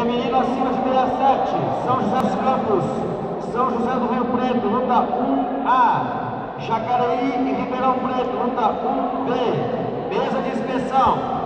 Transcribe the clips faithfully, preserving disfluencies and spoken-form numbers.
Feminino acima de sessenta e sete, São José dos Campos, São José do Rio Preto, luta um A. Jacareí e Ribeirão Preto, luta um B. Mesa de inspeção.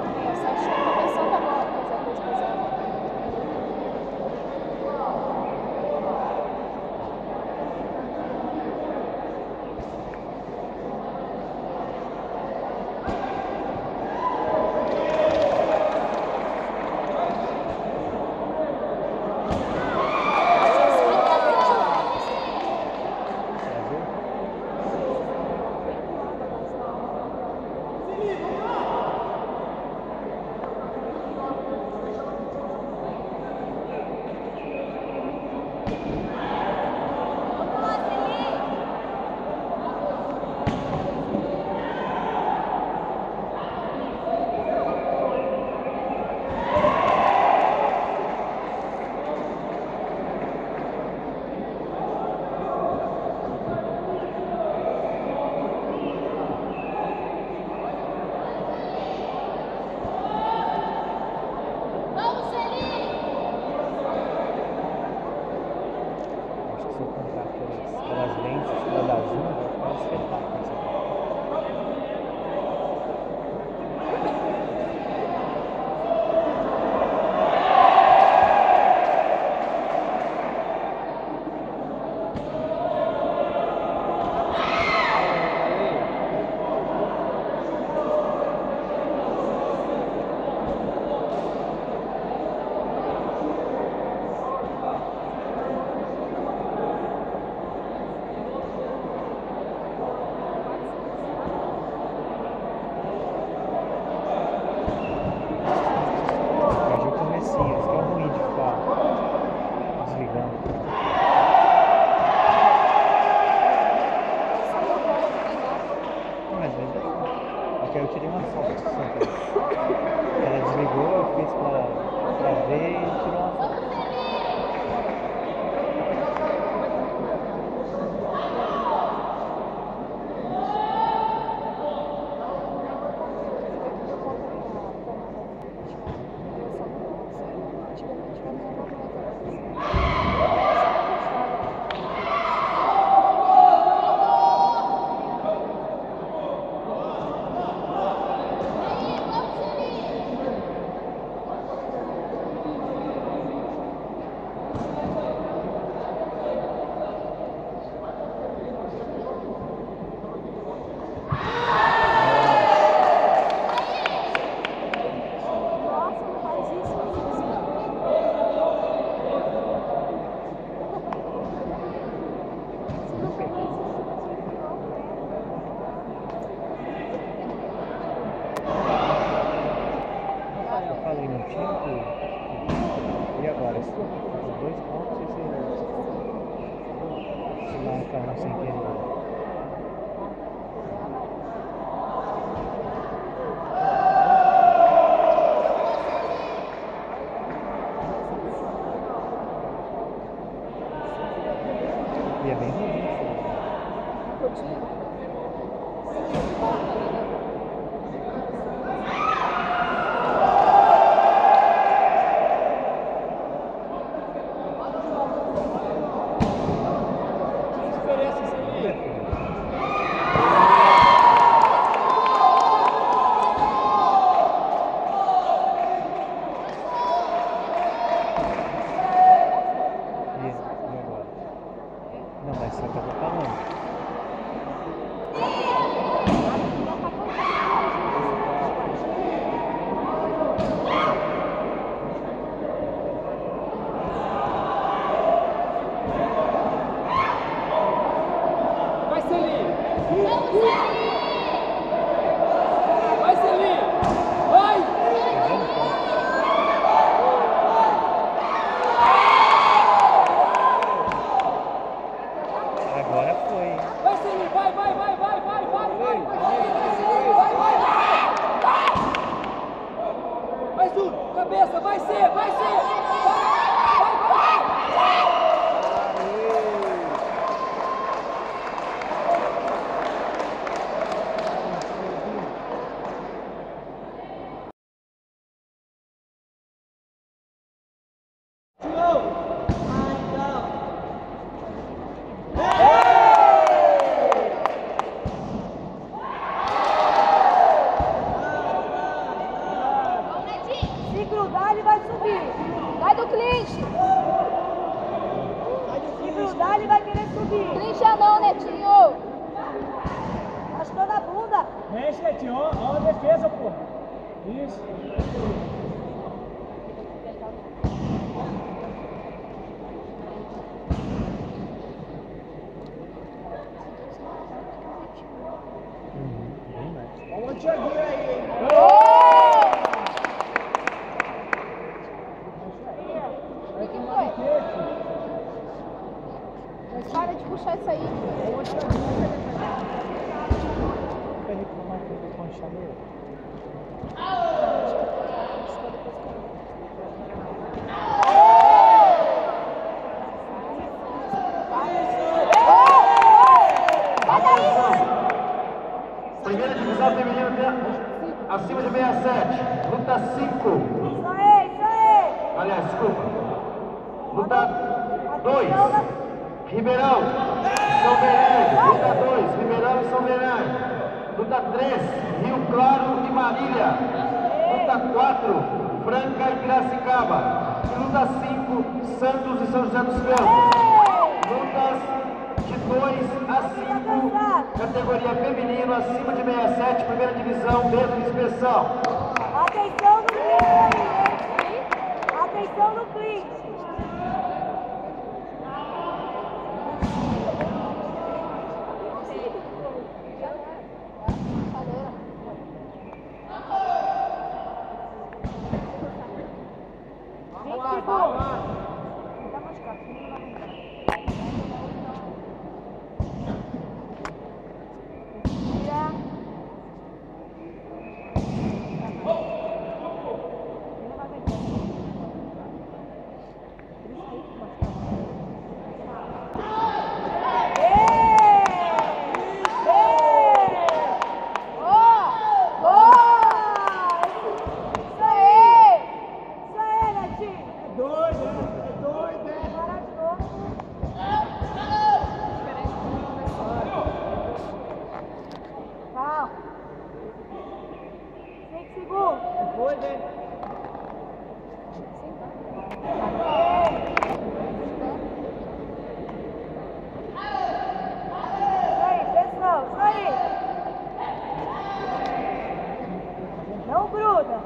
Eu tirei uma foto só. Ela desligou, eu fiz pra, pra ver e tirou uma foto. E agora, esses dois pontos e se marcar sem querer. E é bem ruim. Diferença, Se grudar, ele vai querer subir. Trincha não, Netinho. Arrastou na bunda. Mexe, Netinho, ó, ó a defesa, pô. Isso. Olha o Thiaguinho aí, hein? O que foi? Para de puxar isso aí. Vai reclamar que eu vou conchar meu. Primeira divisão feminina acima de sessenta e sete. Luta cinco. Isso aí, isso aí. Aliás, desculpa. Luta dois. Ribeirão, São Bernardo. Luta dois. Ribeirão e São Bernardo. Luta três. Rio Claro e Marília. Luta quatro. Franca e Piracicaba. E luta cinco. Santos e São José dos Campos. Lutas de dois a cinco. Categoria feminino acima de sessenta e sete. Primeira divisão, mesmo de inspeção. Atenção no clinch. Atenção no clinch. Não gruda.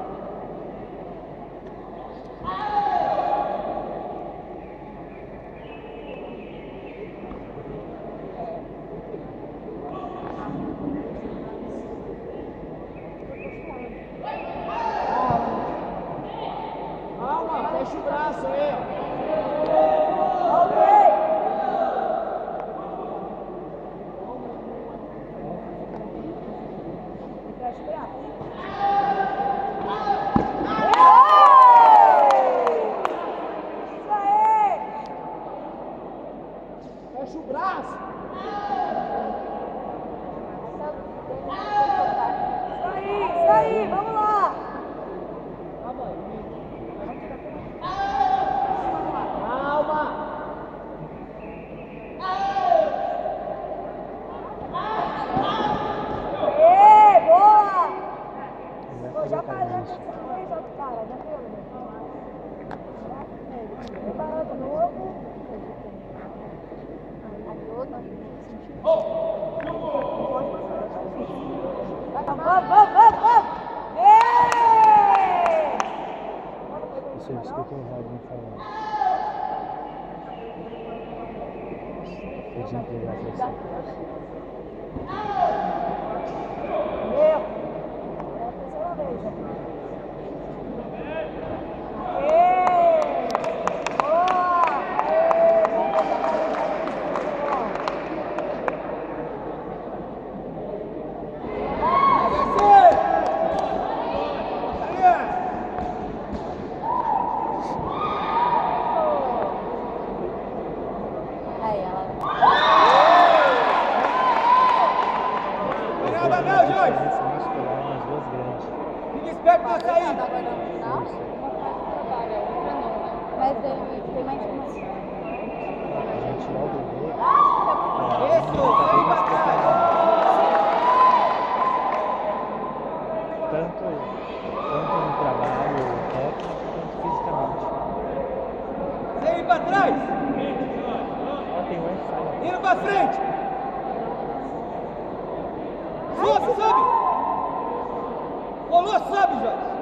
Calma, fecha o braço aí, ó. Fecha o braço. Isso aí, isso aí, vamos lá. Calma. Ê, boa. Vai Pô, já fazer parou, carinho. já para, já deu, né? Preparou de novo. Vamos, vamos, vamos, vamos! Ê! Você escutou o Robin falando. Podia entregar pra você. Meu! É a terceira vez. Ê! Boa! Aí ela. Não, não, Jorge. Esse muscular umas duas grandes. Fica esperto pra sair. Tá guardando no final? Uma faz o trabalho, a outra não, né? Mas ele tem mais uma. A gente logo vê. Isso, vem pra cá. Tanto, tanto no trabalho técnico quanto fisicamente. pra trás. Ó, tem um Wi-Fi. Indo pra frente. Sobe, sobe. Rolou, sobe, Joyce.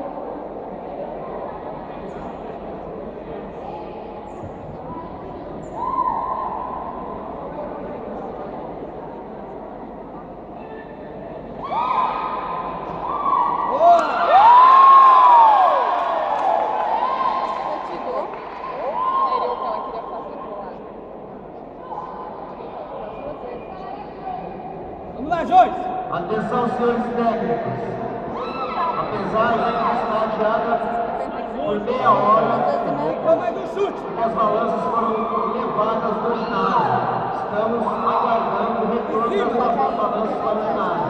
Atenção, senhores técnicos. Apesar de estar adiada por meia hora, mais um chute. as balanças foram levadas do ginásio. Estamos aguardando o retorno das nossas balanças para o ginásio.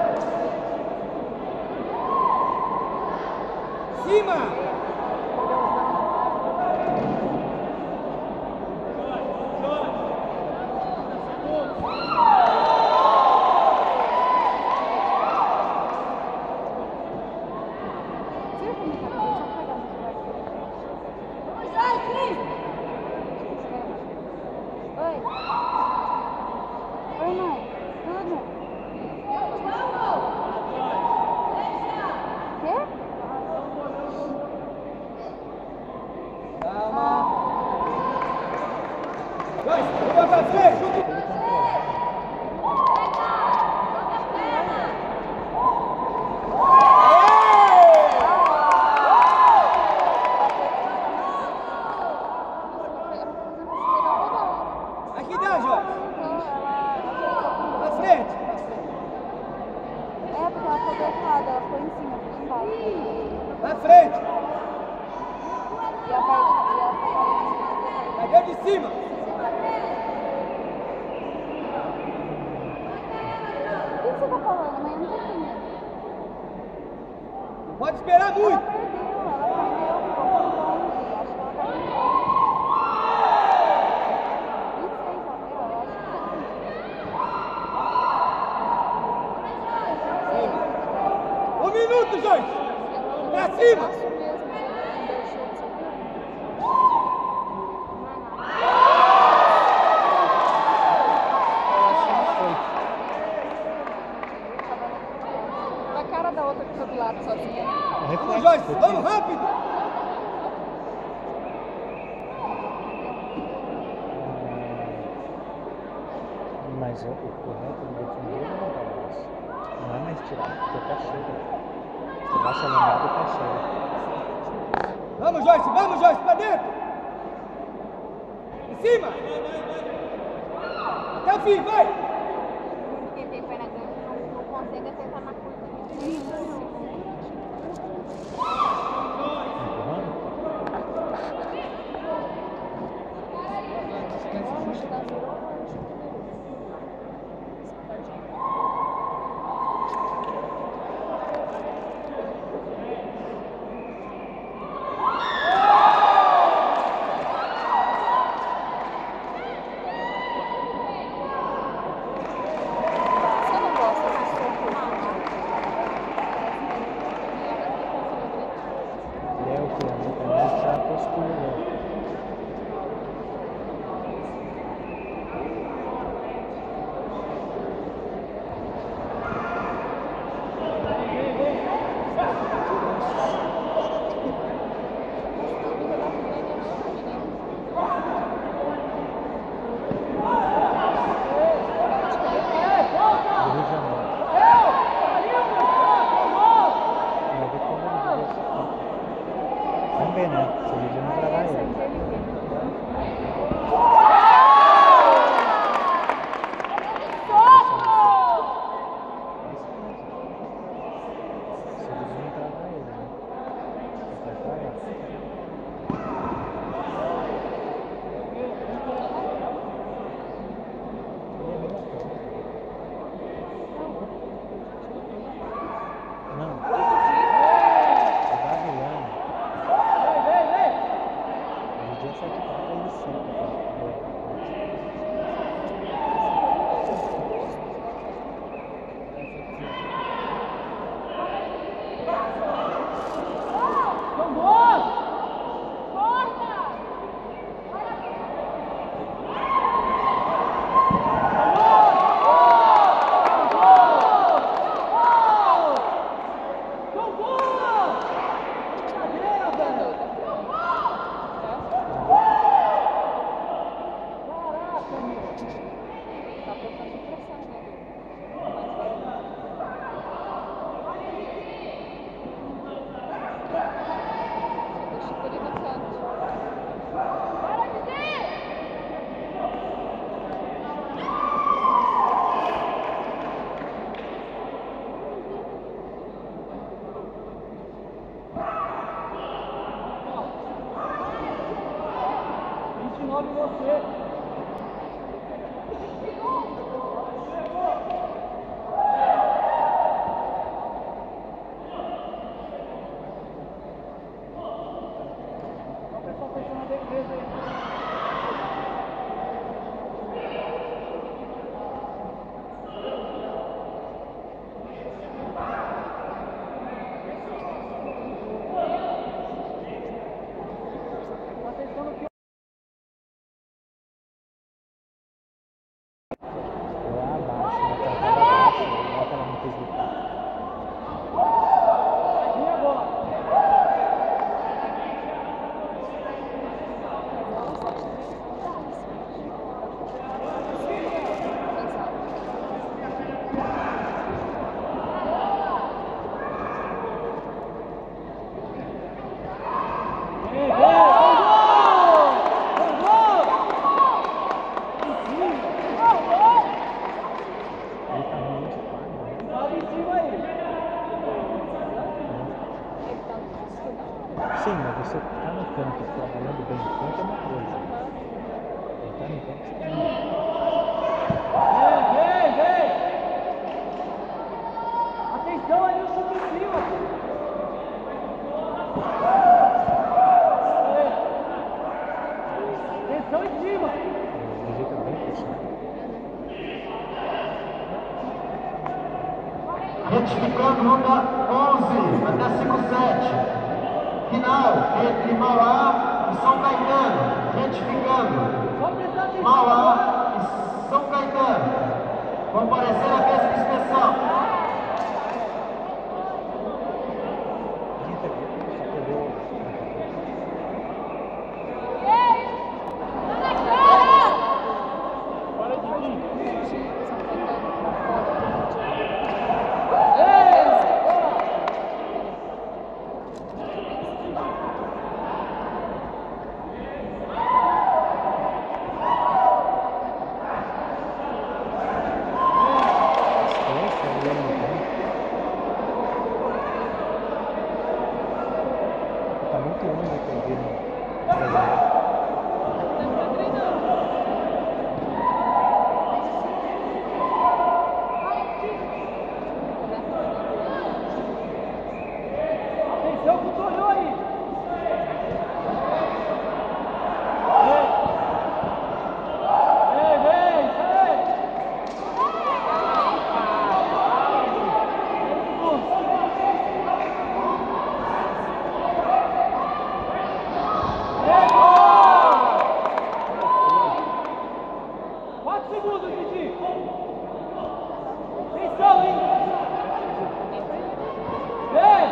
Cima! Na frente! E a parte Cadê de cima? O que você tá falando? Mas eu não tô entendendo. Pode esperar muito! Ela perdeu, ela perdeu, ficou muito longe. Acho que ela tá indo embora. vinte e seis, ela pegou, eu acho que Um minuto, Joyce! Pra cima! A cara da outra que foi do lado sozinha. Vamos, Joyce! Vamos rápido! Mas o, o correto do defender não é isso. Não é mais tirar, porque tá cheio. Você baixa a lembrada e tá cheio. Vamos, Joyce! Vamos, Joyce! Pra dentro! Em cima! Até o fim, vai! Quem tem perna grande não consegue acertar na curva. Empurrando? você. O pessoal fechando a defesa aí. Atenção no que Lá abaixo, na trancada abaixo, igual que ela não quis lutar. vinha agora. Vem, vem, vamos! Ele tá ruim de quadra, né? Sobe em cima aí. Sim, mas você tá no campo trabalhando bem no campo é uma coisa. Ele tá no campo você Vem, vem, vem! Atenção ali, o chute em cima. Aí. Atenção em cima. ele fica bem fechado. Retificando luta onze até cinco sete. Final entre Mauá e São Caetano. Retificando. Só prestar atenção. Mauá e São Caetano. Comparecer à mesa de inspeção. Quinta aqui, só perdeu. Para de vir. Esquece, ele não tem. Tá muito longe de perder no Brasil. Atenção com o Tonhão aí. Vem, vem, vem. Quatro segundos, Didi. Atenção, hein? Vem!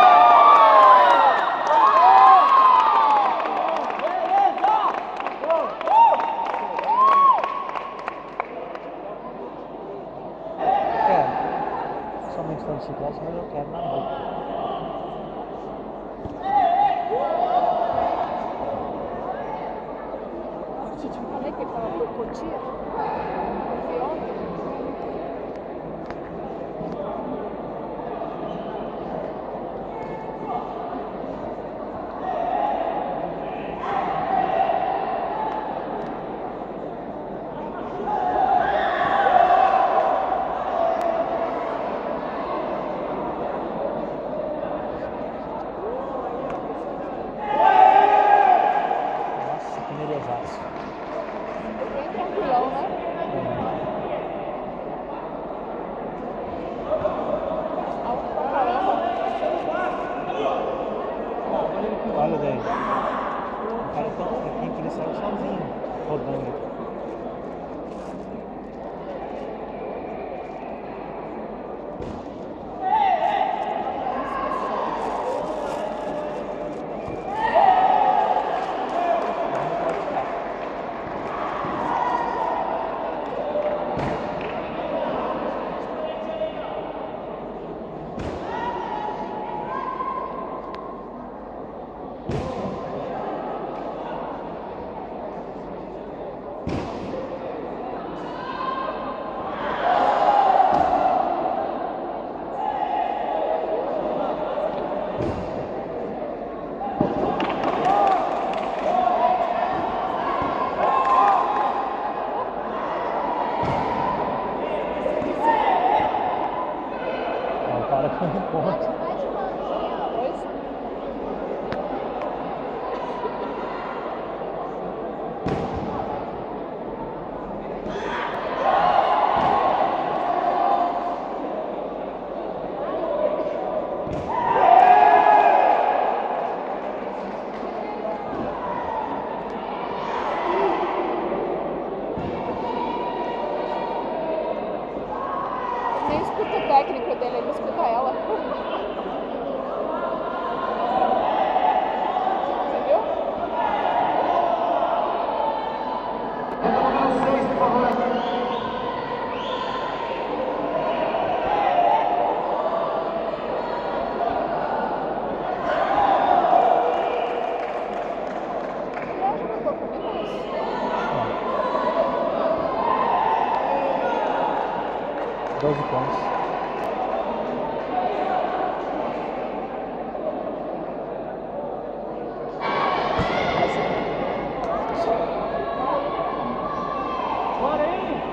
Beleza! Quero. Somente na bicicleta, mas eu quero na moto. Gente, não falei que ele tava por Cotia? Eu vi ontem. Nossa, que nervosaço. Bem tranquilão, né? Alto pra caramba. Olha daí. O cara tão fraquinho que ele saiu sozinho, rodando. doze pontos. Bora aí!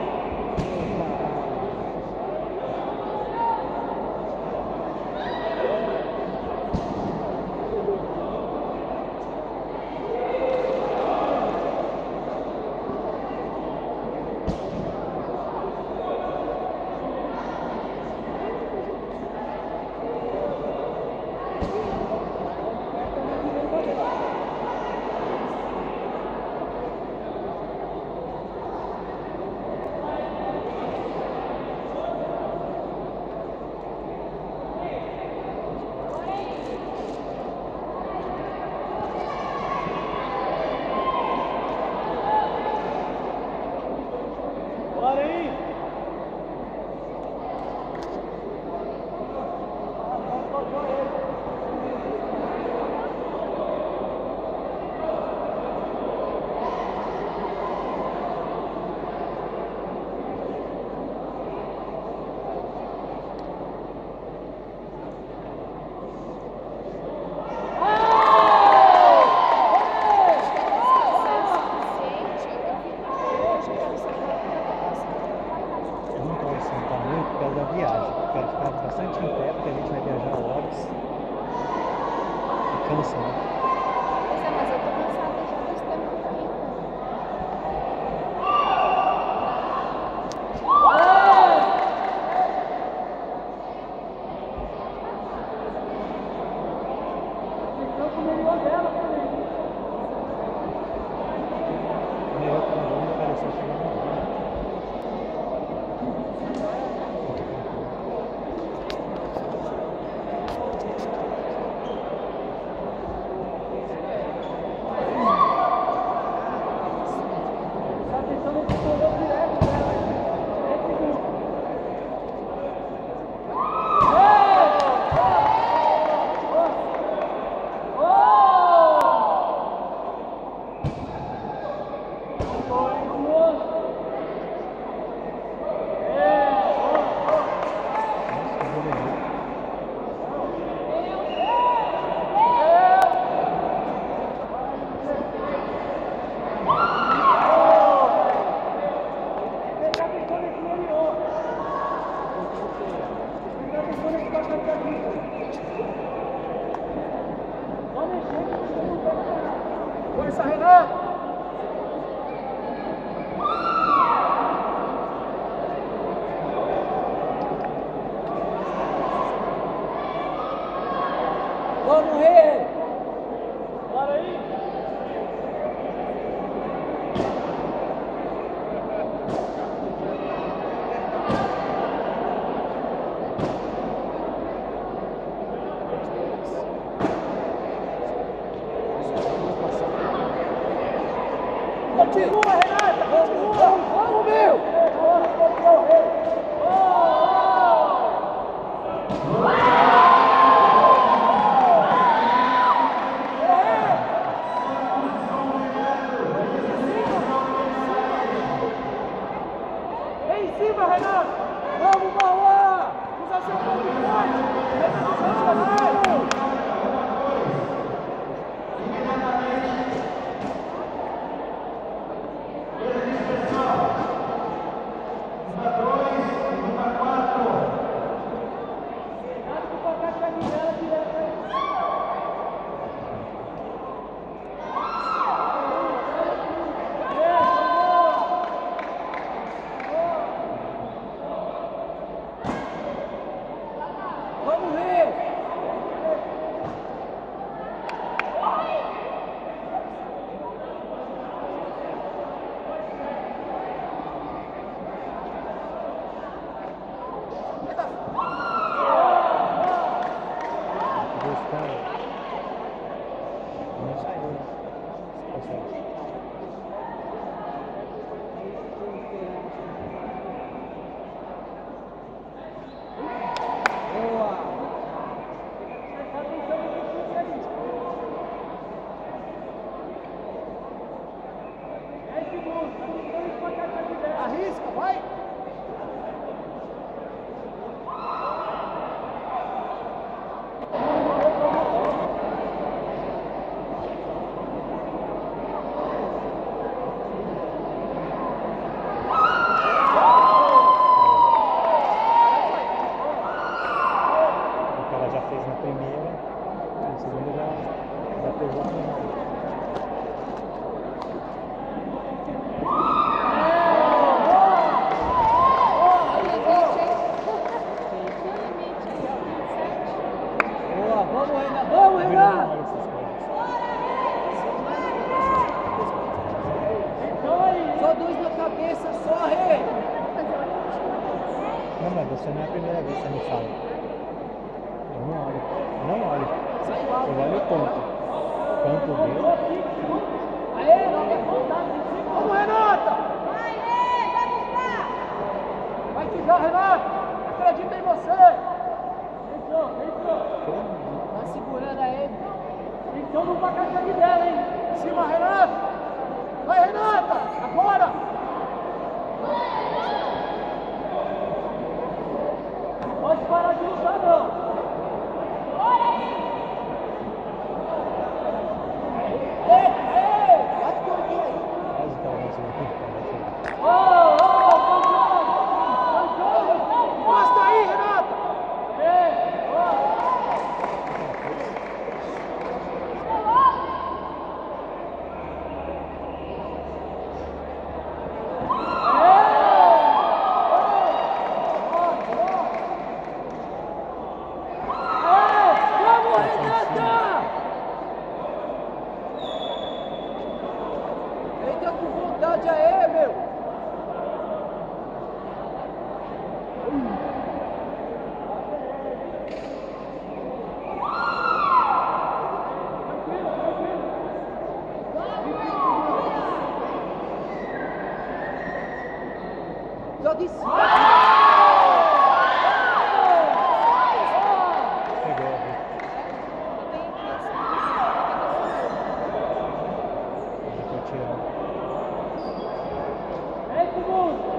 Bora aí! Eu não quero sentar muito por causa da viagem. Eu quero ficar bastante em pé, porque a gente vai viajar horas. E cansa, né? Pois é, mas eu tô cansada já desse tempo aqui, então. Então comeria dela também. Meu, quando eu apareceu chegando no vídeo. Tá tentando escolher direto dela. Nossa, eu vou ler. Prestar atenção nesse meliô. Prestar atenção nesse bacana aqui. Só mexer que você não vai parar. Força, Renan! Vamos, Rei! Bora aí! Continua, Renata! Vamos, vamos, vamos, meu! Em cima, Renata! Vamos, Mauá! Usa seu corpo forte! Renata, nos puxa mais! Cuidado com o placar que vai vir dela direto aí. Vamos ver! Eu vou ficar. Não saiu. Consegue. Boa! Presta atenção nesse chute aí. dez segundos, tá tentando espacar a dela. Arrisca, vai! boa. Vamos, Renan. Vamos, Renan. Só dois na cabeça, só, Rê. Não, mas você não é a primeira vez que você me fala. Eu não olho. Não olho. Eu olho o ponto. Ponto dele. Aê, vamos, Renata! Vai, Rê, vai buscar! Vai que dá, Renata! Acredita em você! Entrou, entrou! Tá segurando aí. Então não vai cair dela, hein? Em cima, Renata! Vai, Renata! Agora! Não pode parar de lutar, não! Quase tá mais um. Ô, ô, mostra aí, Renata! É, ó. Vamos, Renata! Entra com vontade aí, meu. Só de cima. Pegou, viu? Eu tô tirando. Vem, segundo!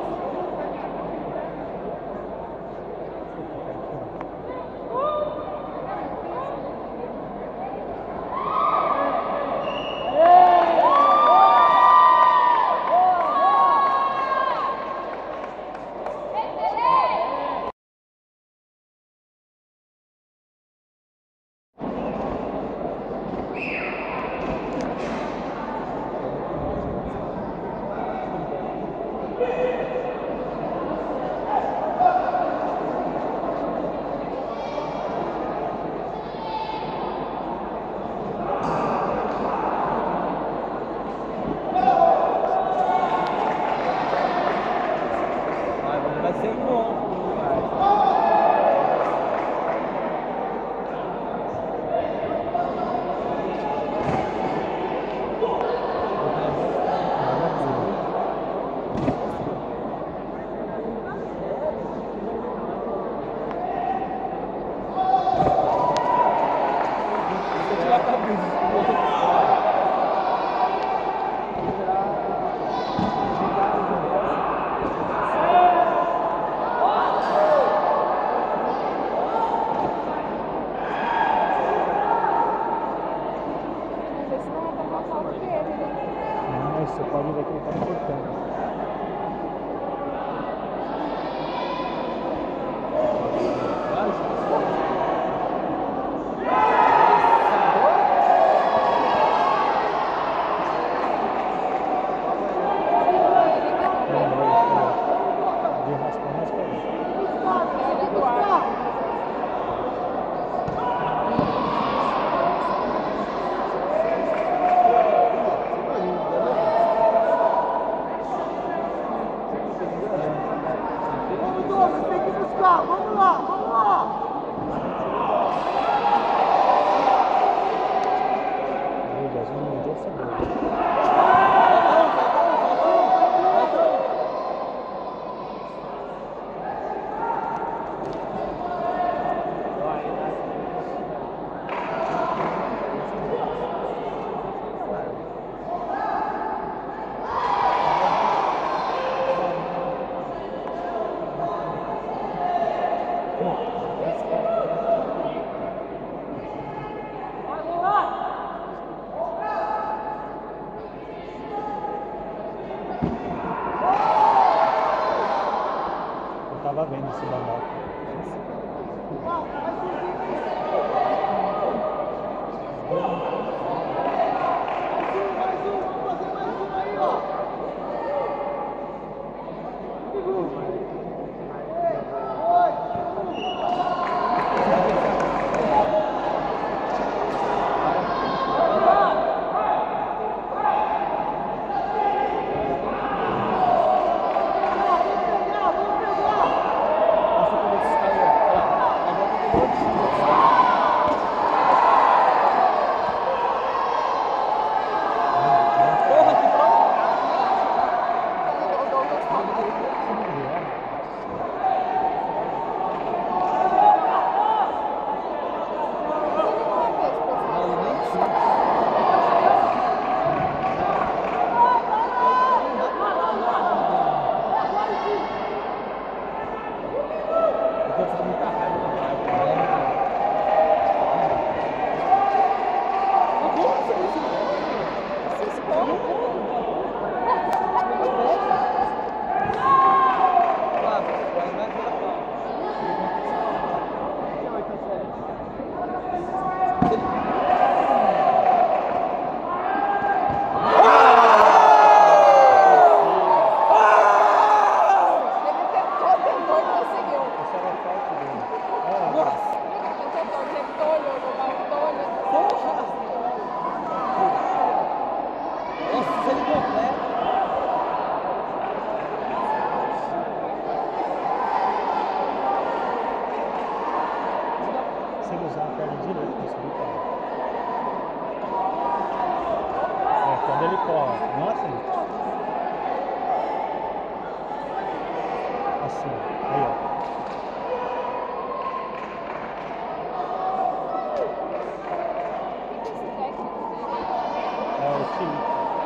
Vai ser bom. Não, mas você pode ver que ele tá cortando. De raspar, raspa aí. isso do cara. É, quando ele corre, não assim. Assim, aí ó. É o Felipe.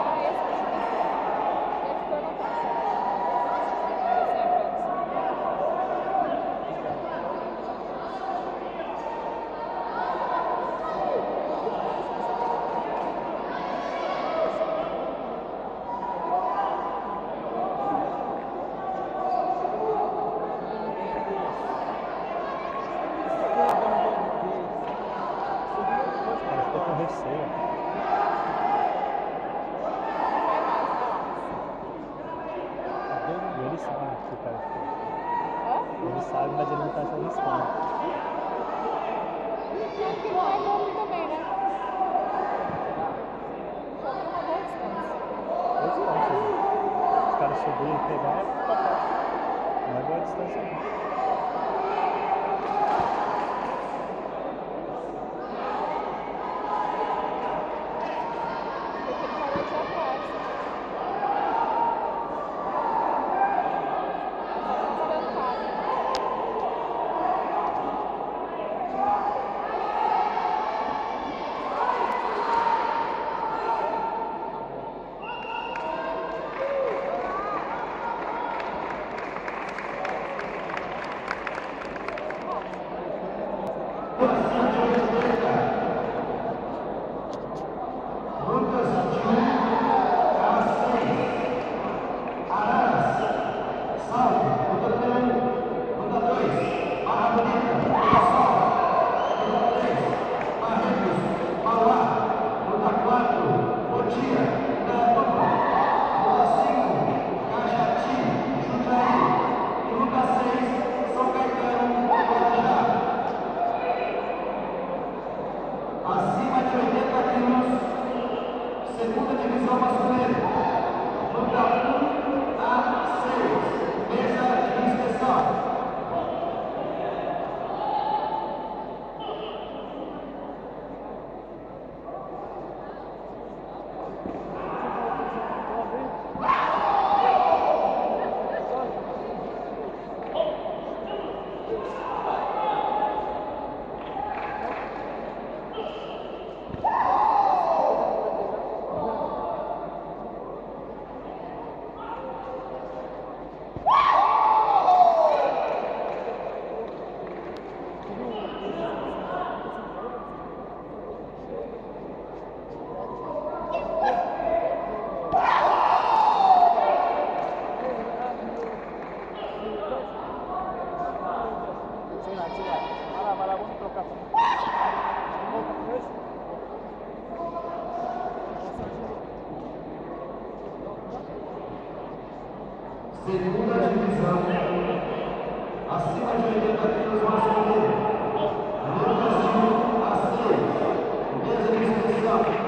Ele sabe que o cara fez. Ele sabe, mas ele não tá se arriscando. Porque não é golpe também, né? Só tem uma boa distância. Dois pontos. Os caras subirem e pegar, é tocar. Não é boa distância não. Segunda divisão, acima de oitenta quilos masculino, Lucas de um a seis, mesa de inscrição.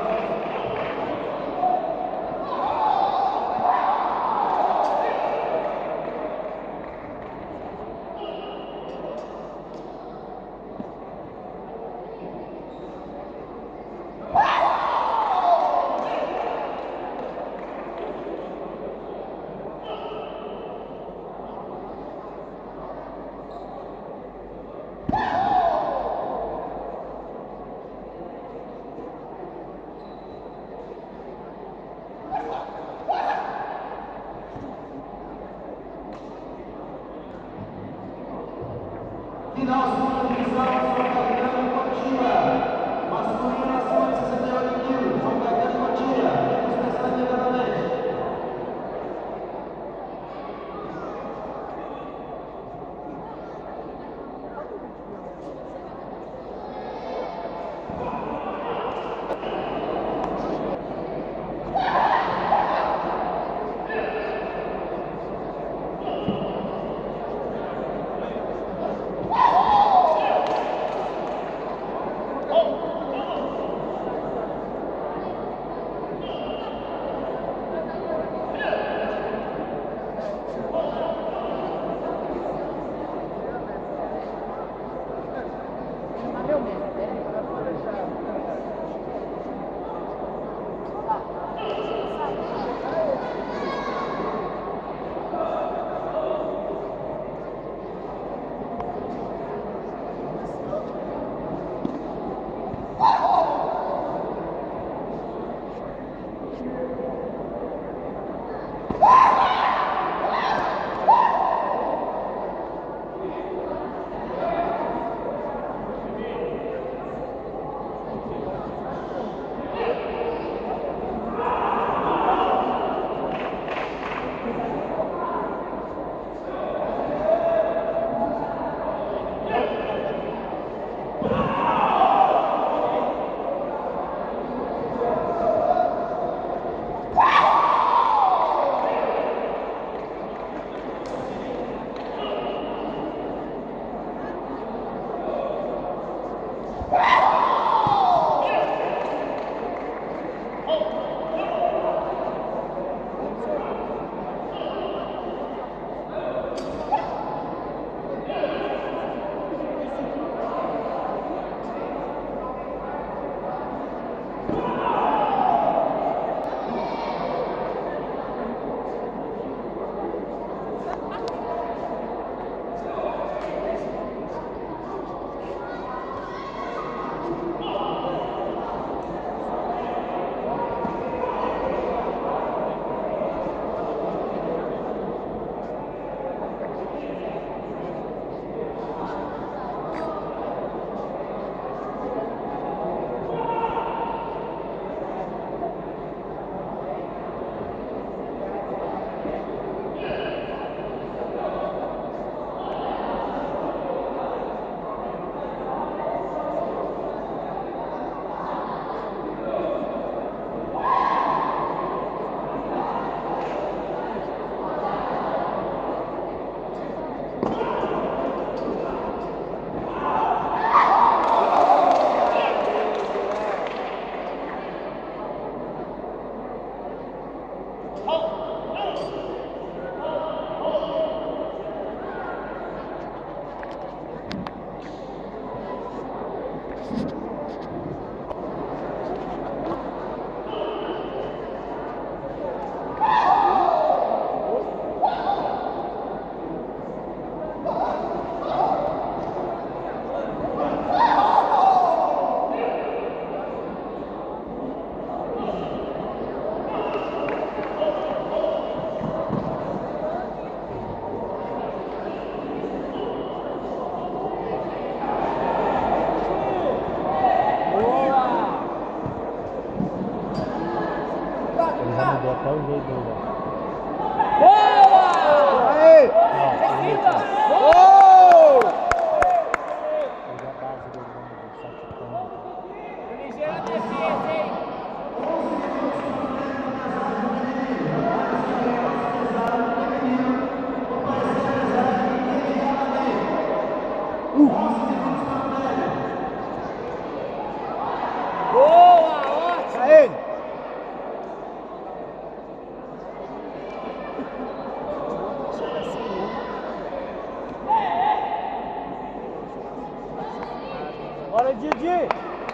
Bora, Didi!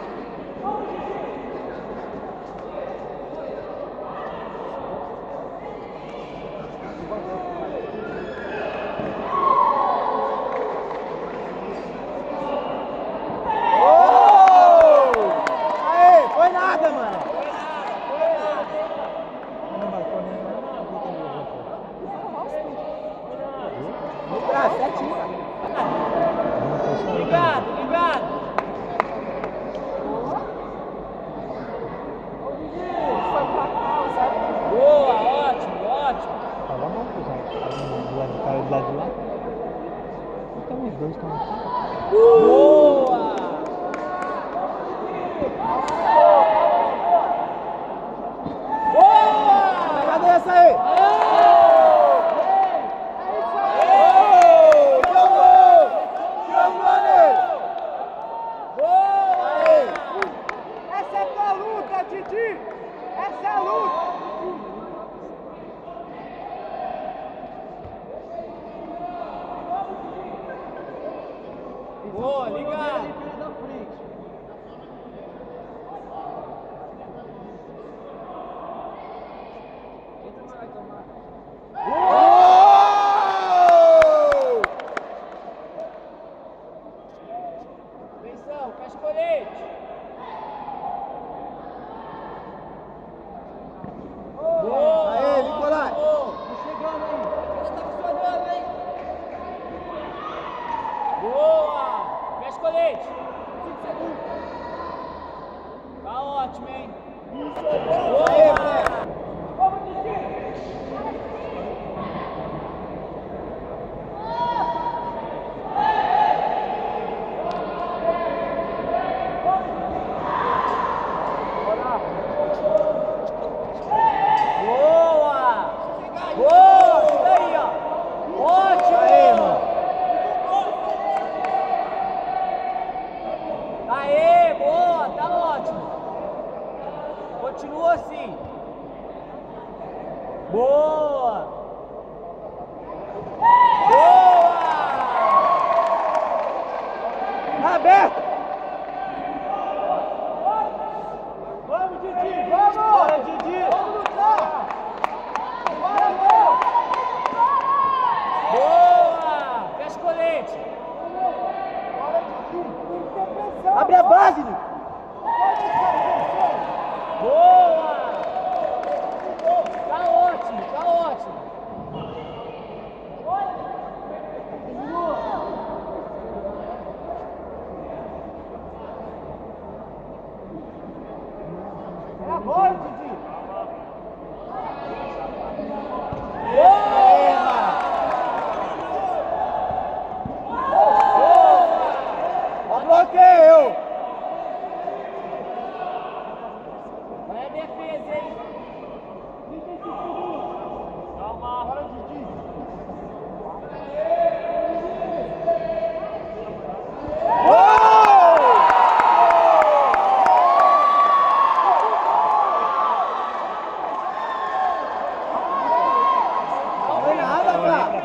Ligado, ligado. Boa, ótimo, ótimo. Tava bom, cuzão. Do lado de cá e do lado de lá. Então os dois estão aqui. Boa! Boa! Cadê essa aí? Essa é tua luta, Didi! Essa é a luta! Boa, ligado! Atenção, Cascolete! Boa! Aê, Nicolai! Tô chegando aí! Tá funcionando, hein? Boa! Cascolete! cinco segundos! Tá ótimo, hein? Aê, moleque! Vamos, Didi! Boa! Boa! Isso daí, ó! Ótimo! Aê, mano! Aê, boa! Tá ótimo! Continua assim! Boa! Boa! Aberto! Vamos, Didi! Vamos! Bora, Didi! Vamos lutar! Bora, amor! Boa! Cascolete! Bora, Didi! Abre a base, Nico! Boa! Tá ótimo, tá ótimo! É agora, Didi! Ó, bloqueio! Vai a defesa, hein? Calma, bora, Didi! Não foi nada, cara!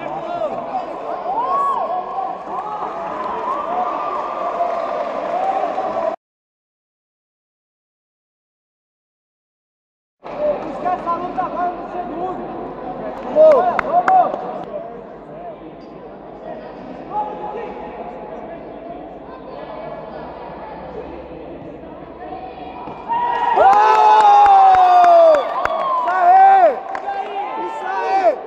Esquece essa luta agora no segundo! Vamos! Vamos! Vamos, Didi! Isso aí! Isso aí!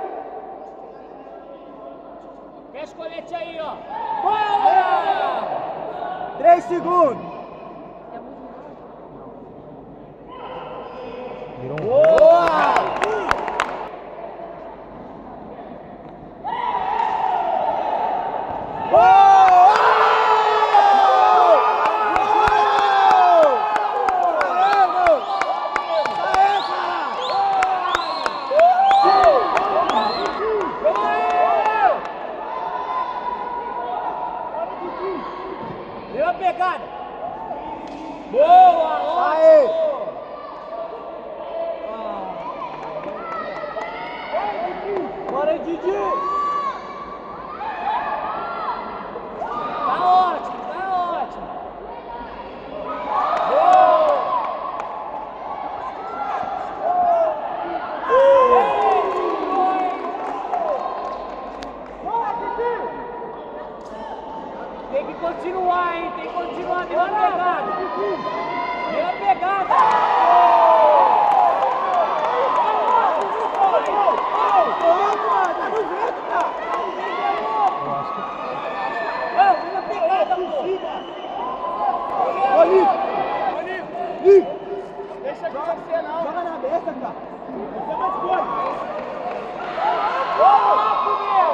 Cascolete aí, ó! Boa! Três segundos! Virou um Boa! Boa, Aê! Bora, Didi! Tá ótimo, tá ótimo. Boa! Tem que continuar, hein? Tem que continuar, deu uma pegada. Deu uma pegada. Vamos, deu uma pegada, pô. Ô, Nico! Nico! Deixa acontecer, não. Joga na aberta, cara! Você mais forte! Vamos lá, meu!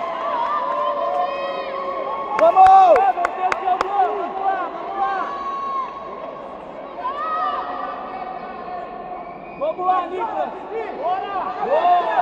Vamos! Vamos, Deus, vamos lá, vamos lá! Vamos lá, Nicolas! Bora! Boa!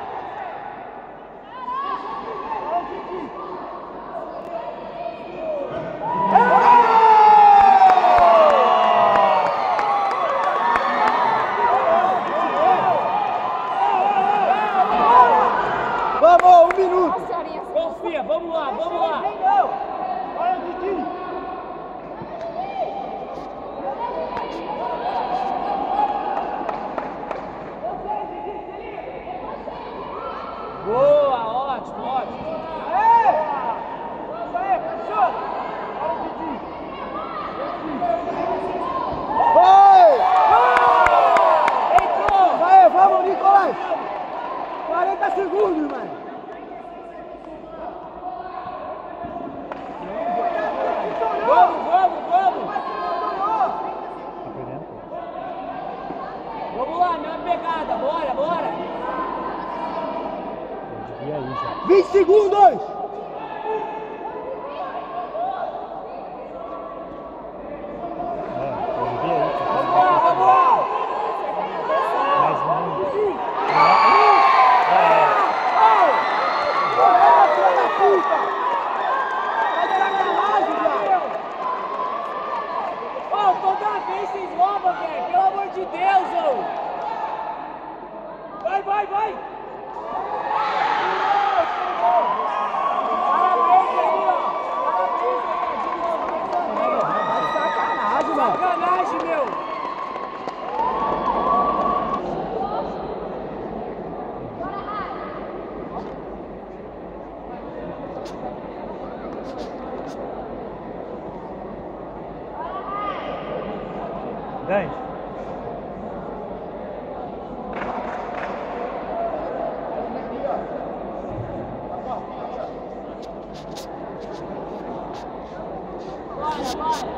Vamos, um minuto! Confia, vamos lá, vamos lá! Olha, Didi! Boa, ótimo, ótimo! Vai! Entrou! Vai, vamos, Nicolai! quarenta segundos, mano! Vamos, vamos, vamos! Tá perdendo? Vamos lá, mesma pegada, bora, bora! Eu devia ir já. vinte segundos! É, eu devia ir. Vamos lá, vamos lá! Mas não. Ô, toda vez vocês roubam, velho! Pelo amor de Deus, ô! Vai, vai, vai! Parabéns aí, ó! Parabéns aí, ó! Sacanagem, mano! Sacanagem, meu! Dante. Bora, bora!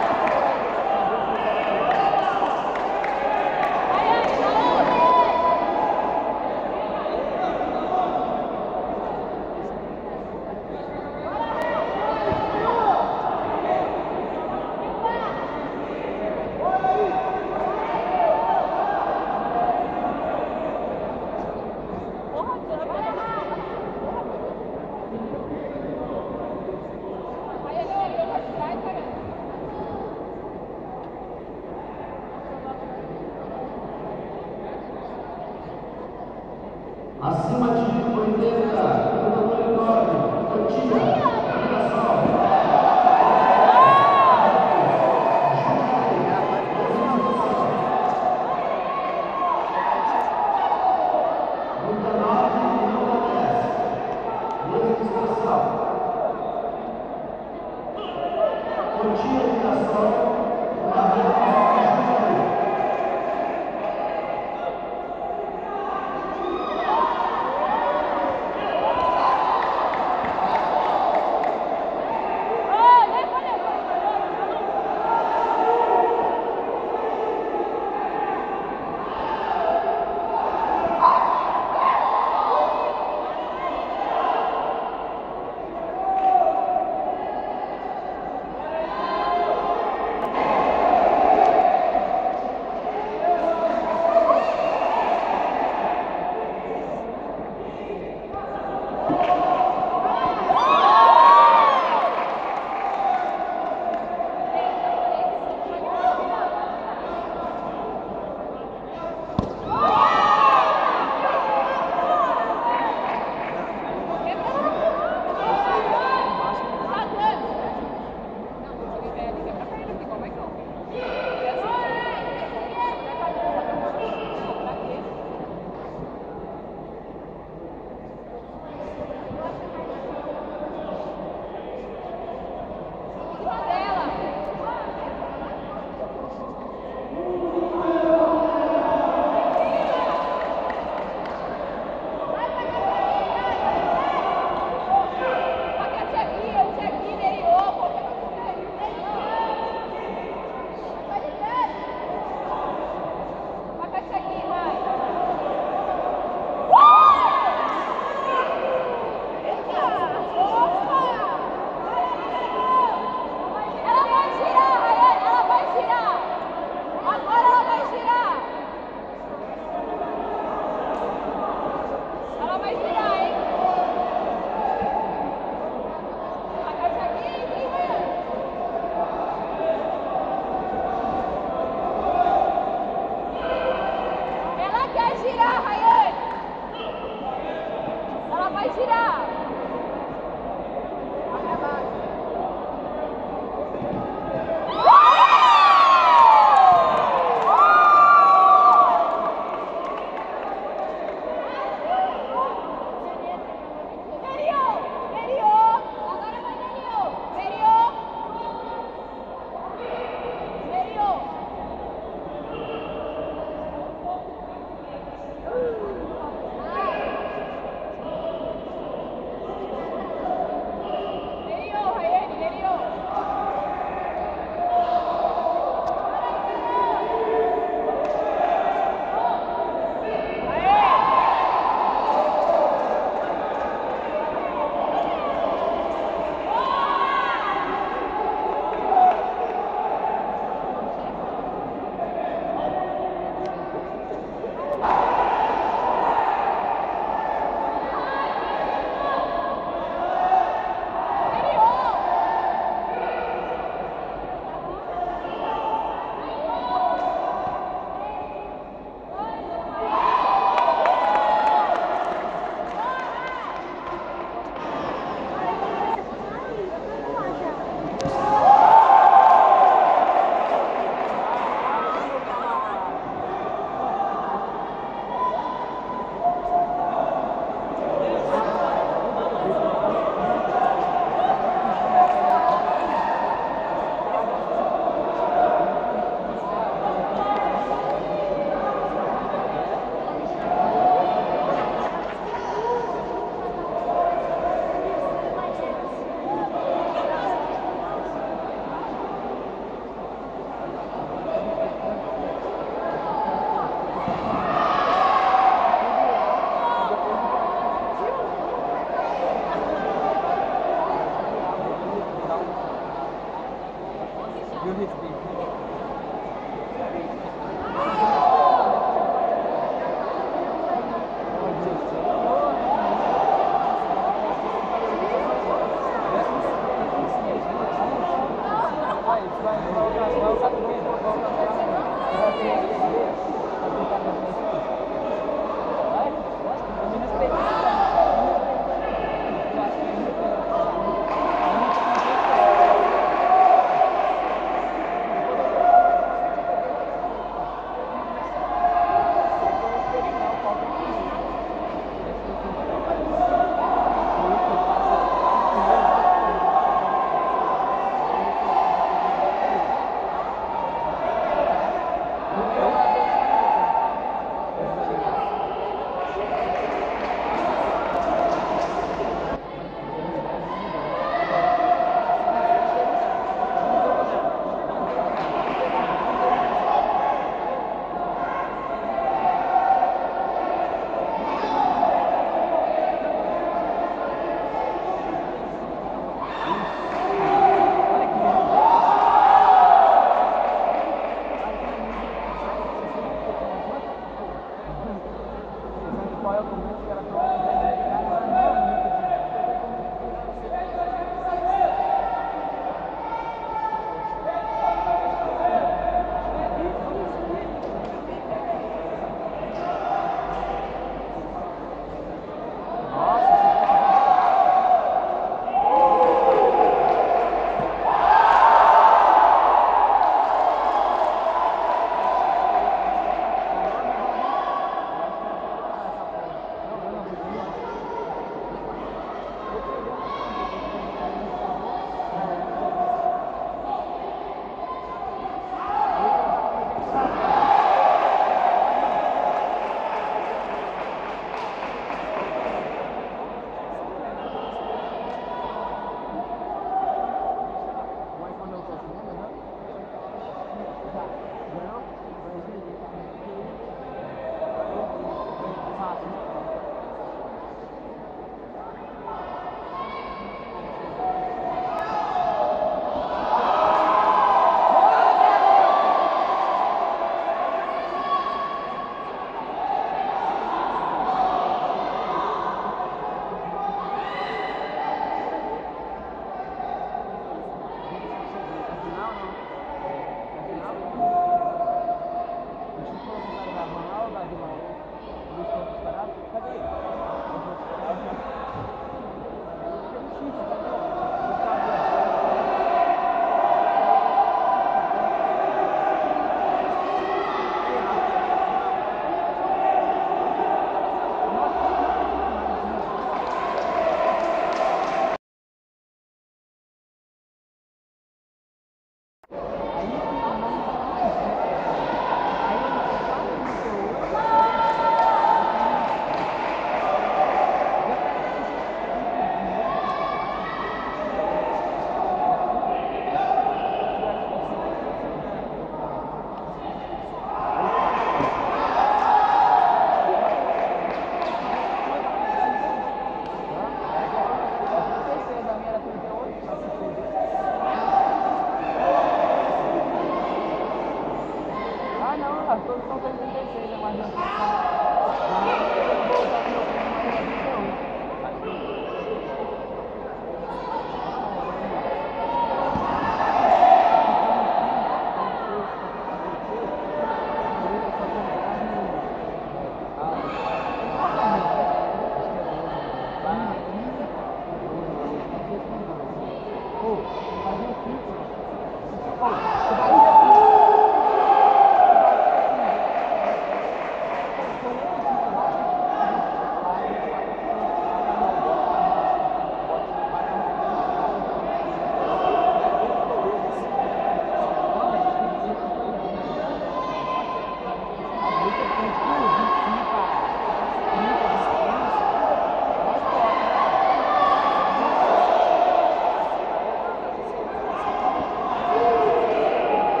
Vai,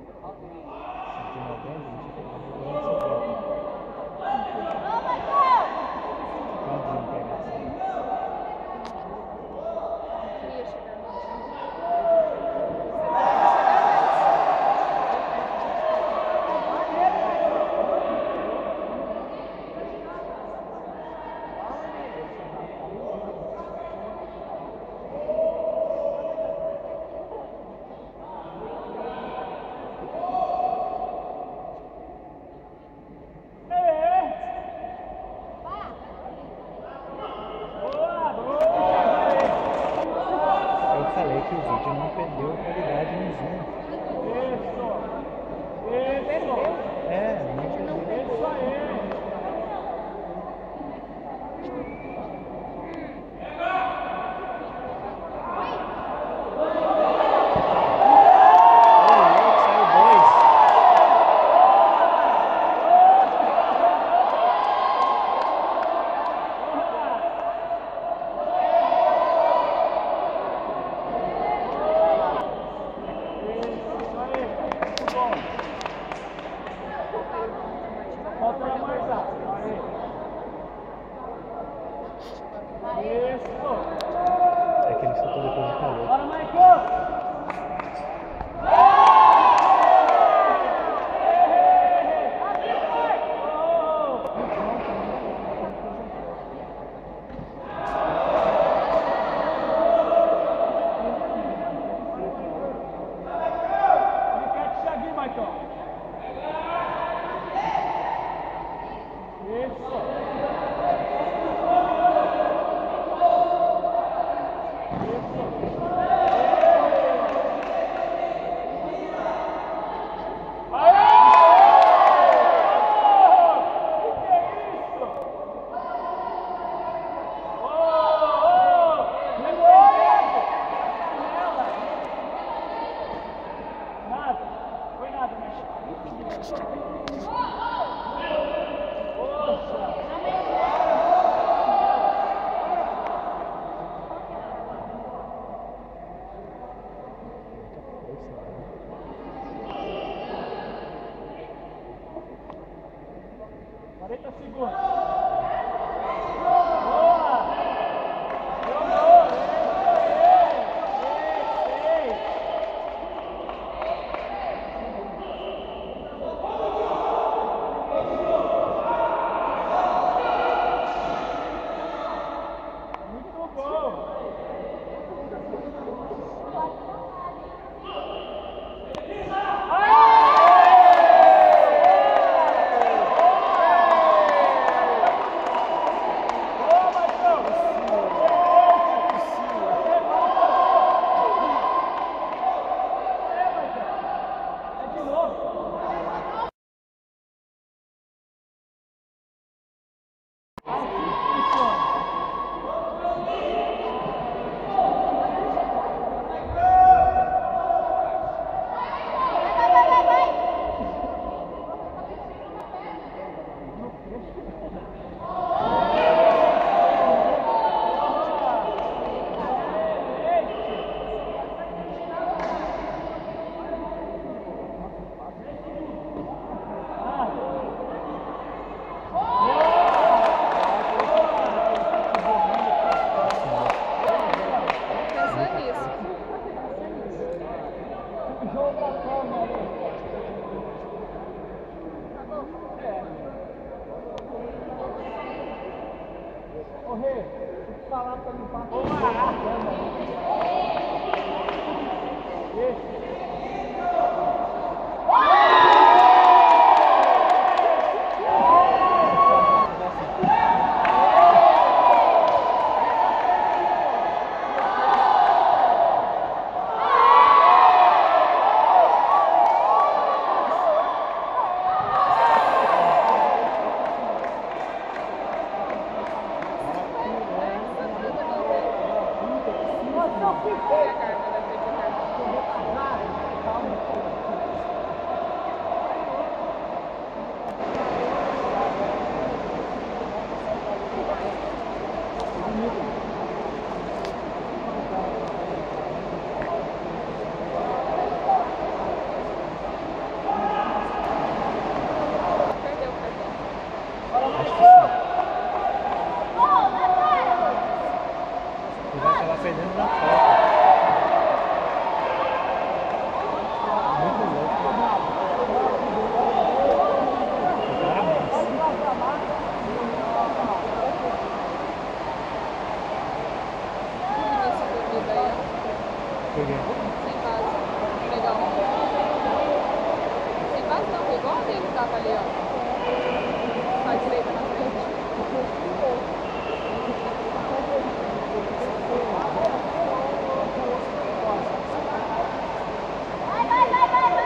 De novembro, a gente fica procurando secreto. Pode entregar assim. Queria chegar Eu falei que o vídeo não perdeu qualidade no Zoom. Isso. Isso. É, não perdeu. Isso aí. Saiu dois. Falta mais alto. Aí. Isso. É que ele soltou depois do calor. Bora, Michael. quarenta segundos. Boa! Jogou! Ei! Muito bom! Correr, tem que falar pra limpar. Isso. Nossa, ali, ó. À direita na frente. Vai, vai, vai, vai, vai.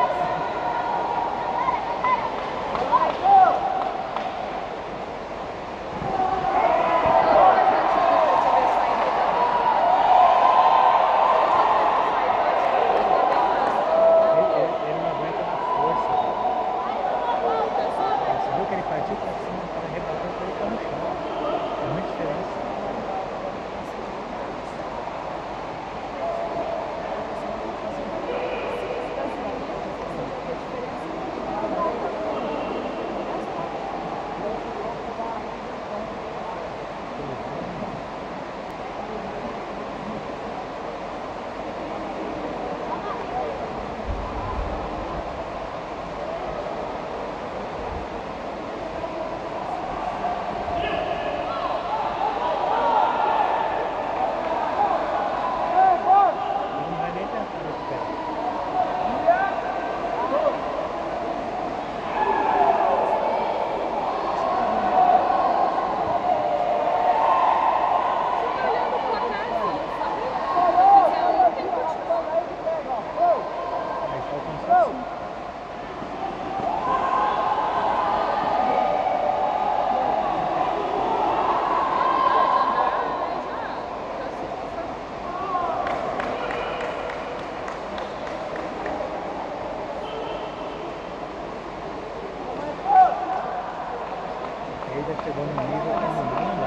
Chegou no nível que não dá.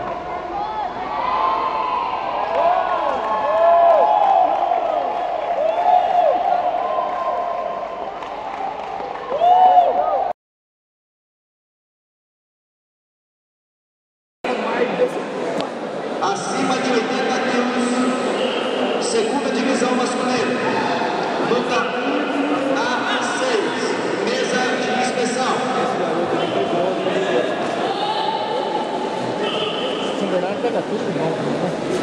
Acima de oitenta quilos, segunda divisão masculina, luta um a seis, mesa de inspeção. Na verdade, pega tudo de novo, né?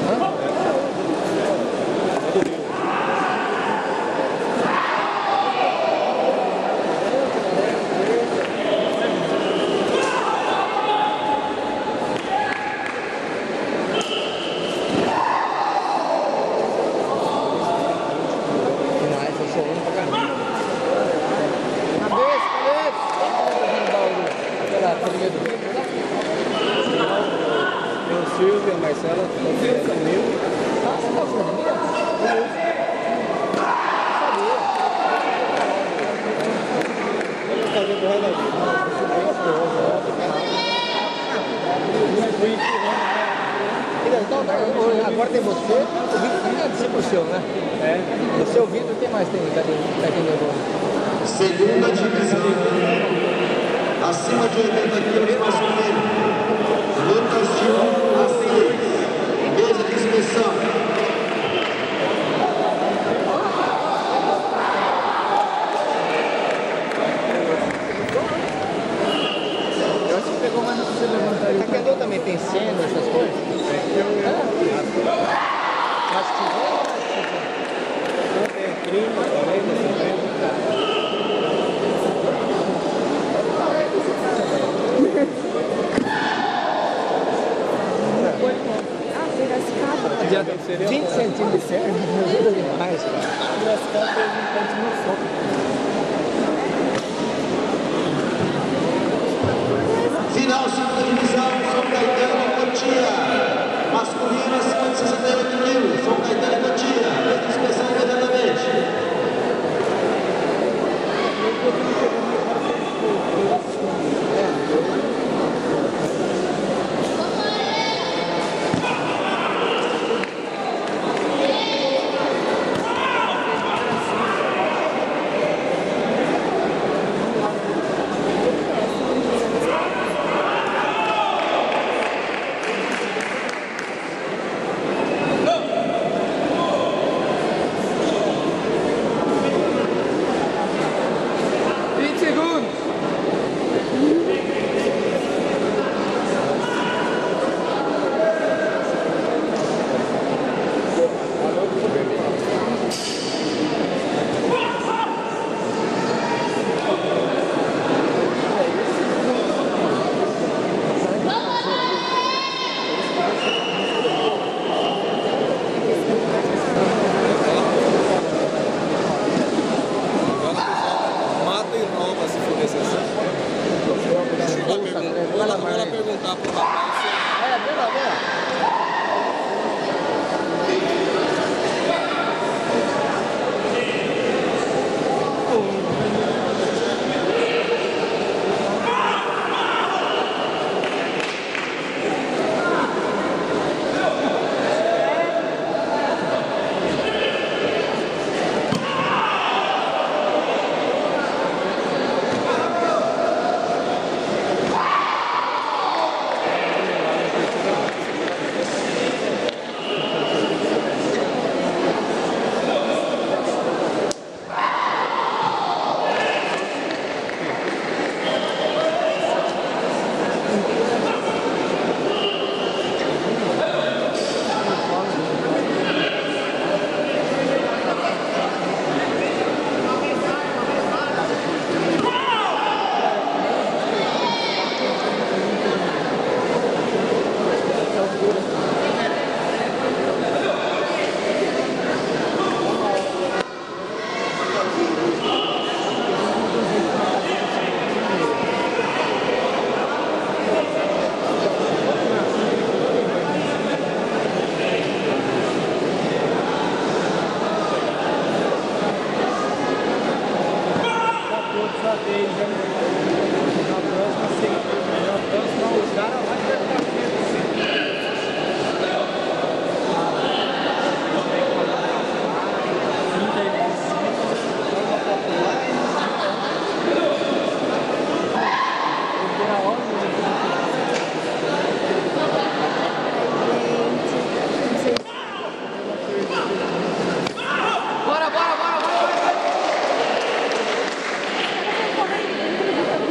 Mas eu sou um pra caramba. Cabeça, cabeça! Aquela academia do Rio, né? Eu, Silvio e a Marcela estão comigo. Ah, você tá fazendo academia? Sabia. Eu vou fazer pro resto da vida. Então, tá, agora tem você, o Vitor também é sempre o seu, né? É. Você, o Vitor, tem mais tem academia agora? Segunda divisão, acima de oitenta quilos masculino, lutas de um a seis, mesa de inspeção. Eu acho que pegou mais no que você levantar aí. Taekwondo também tem cena, essas coisas? Acho que vai, Não tem crime, quarenta, cinquenta. vinte centímetros de sério, me ajuda demais, cara. Final, segunda divisão, São Caetano e Cotia. Masculino acima de sessenta e oito quilos, São Caetano e Cotia. Mesa de inspeção imediatamente. Deixa eu lá perguntar, vou lá, vou lá perguntar pro rapaz. É, vem lá, vem lá. Bora, bora, bora, bora, bora!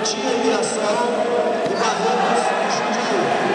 Tinha eliminação do Barretos e Jundiaí.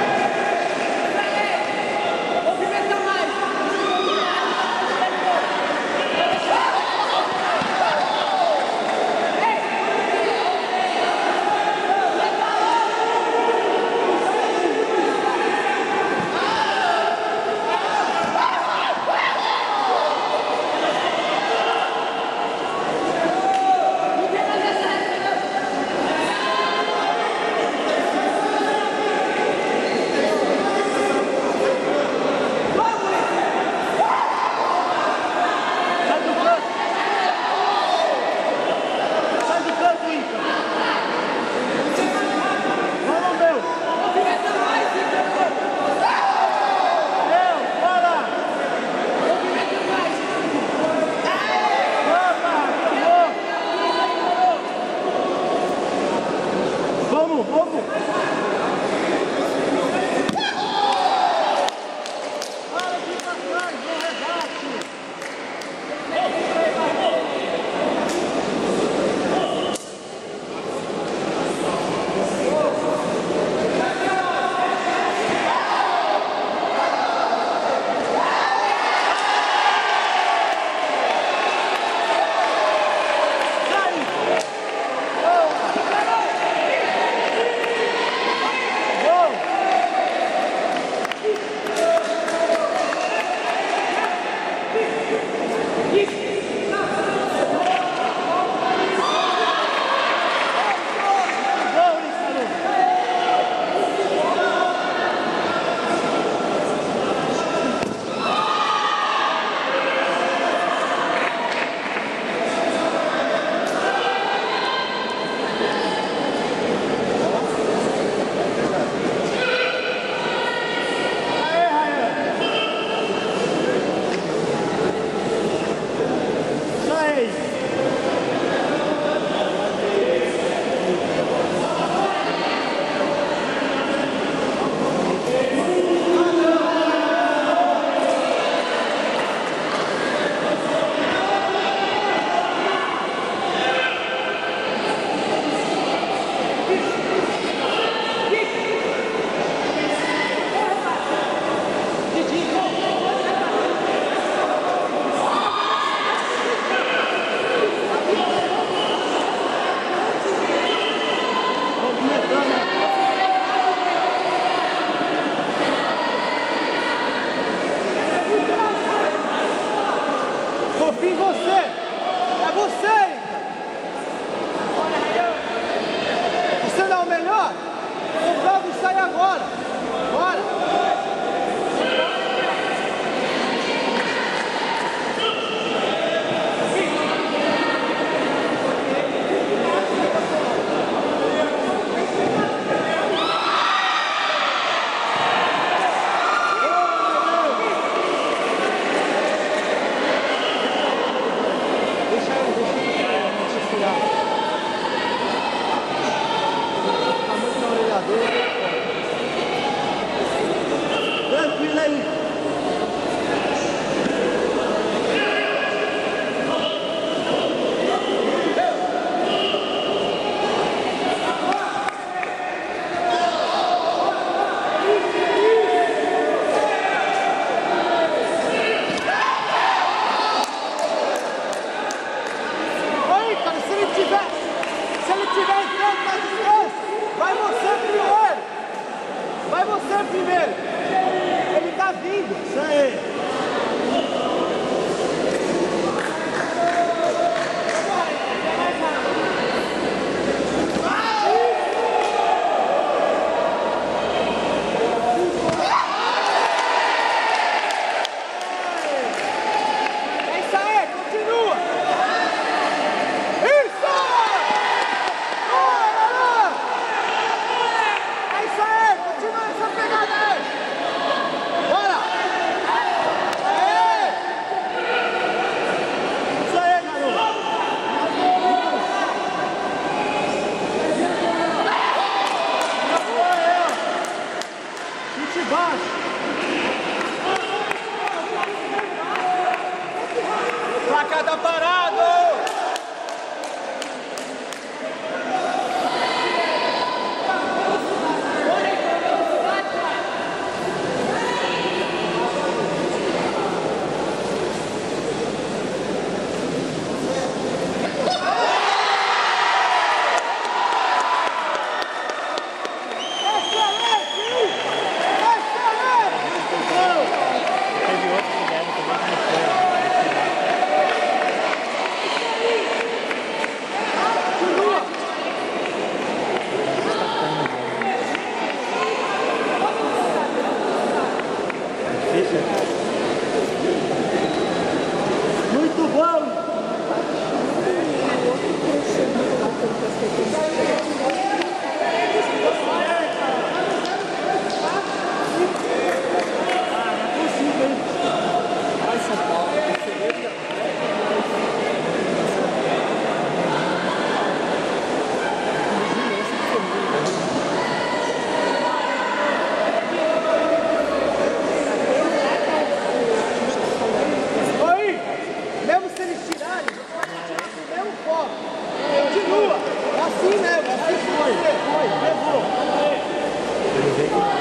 Confio em você! É você, Inca! Você dá o melhor? O bravo sai agora! Bora! Tranquilo aí. Oi, cara, se ele tiver, se ele tiver entrando na distância, vai você primeiro. Vai você primeiro. Ele tá vindo. Isso aí. É isso aí, continua. Isso! Bora! É isso aí, continua essa pegada aí. Bora! assim mesmo, assim foi. Foi, levou. Ele veio.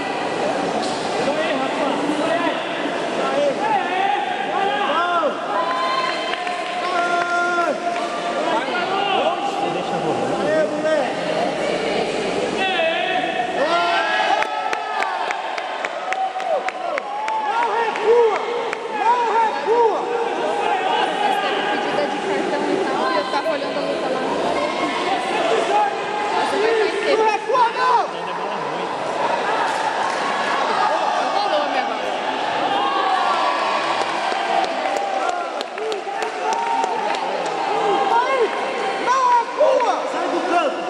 Deixa rolando. Aê, moleque. Não recua! Não recua! Pedida de cartão e tal, e eu tava olhando a luta lá. Nossa, vai mais Não cedo. recua, não! Demora muito. O volume agora. Aí! Não recua! Sai do campo.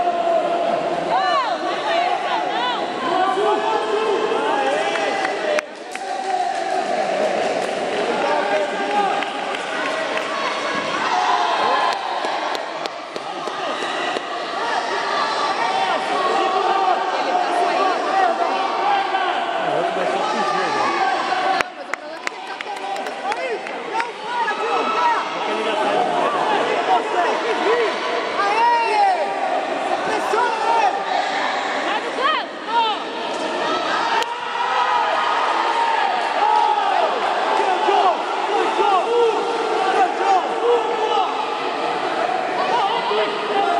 Ele tá saindo também. O outro vai só fugir agora. Não, mas o problema é que ele tá tomando. Aí! Não para de lutar! Ele já saiu. Você tem que vir! Aê! Pressiona ele! Vai no campo! Cantou! Cantou! Cantou!